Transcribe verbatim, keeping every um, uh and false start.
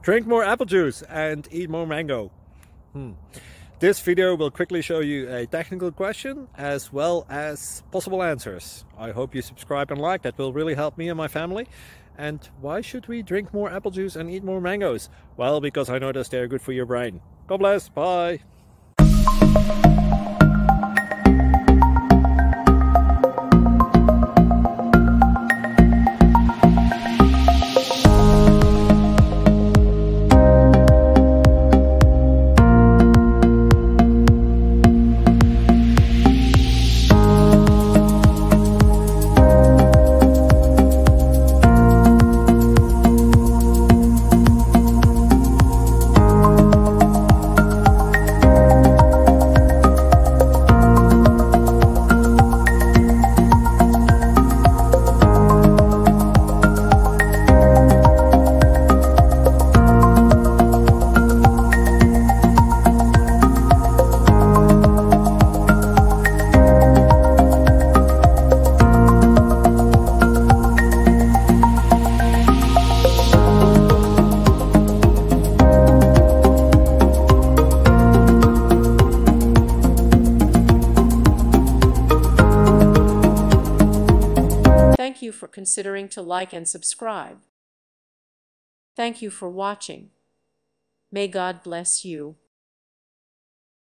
Drink more apple juice and eat more mango. Hmm. This video will quickly show you a technical question as well as possible answers. I hope you subscribe and like, that will really help me and my family. And why should we drink more apple juice and eat more mangoes? Well, because I noticed they're good for your brain. God bless, bye! Thank you for considering to like and subscribe. Thank you for watching. May God bless you.